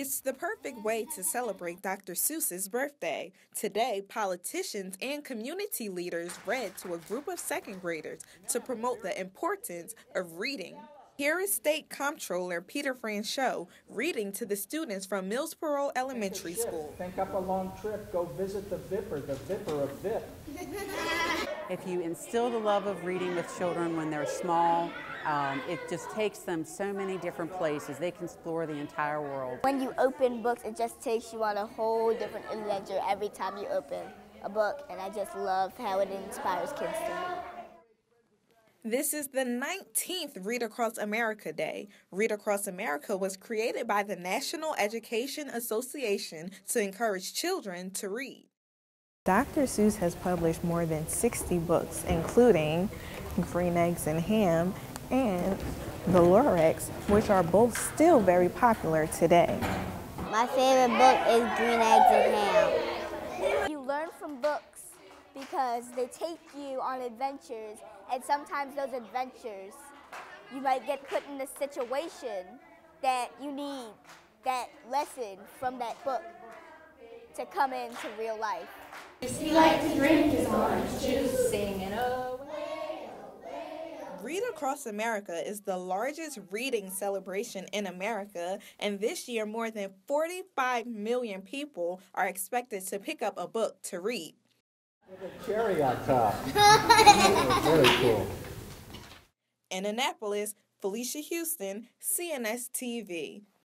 It's the perfect way to celebrate Dr. Seuss's birthday. Today, politicians and community leaders read to a group of second graders to promote the importance of reading. Here is State Comptroller Peter Franchot reading to the students from Mills-Parole Elementary School. Think up a long trip, go visit the Vipper of Vip. If you instill the love of reading with children when they're small, it just takes them so many different places. They can explore the entire world. When you open books, it just takes you on a whole different adventure every time you open a book, and I just love how it inspires kids to read. This is the 19th Read Across America Day. Read Across America was created by the National Education Association to encourage children to read. Dr. Seuss has published more than 60 books, including Green Eggs and Ham and The Lorax, which are both still very popular today. My favorite book is Green Eggs and Ham. You learn from books because they take you on adventures, and sometimes those adventures, you might get put in a situation that you need that lesson from that book to come into real life. He likes to drink his orange juice, singing away. Read Across America is the largest reading celebration in America, and this year more than 45 million people are expected to pick up a book to read. With a cherry on top. Very cool. In Annapolis, Felicia Houston, CNS-TV.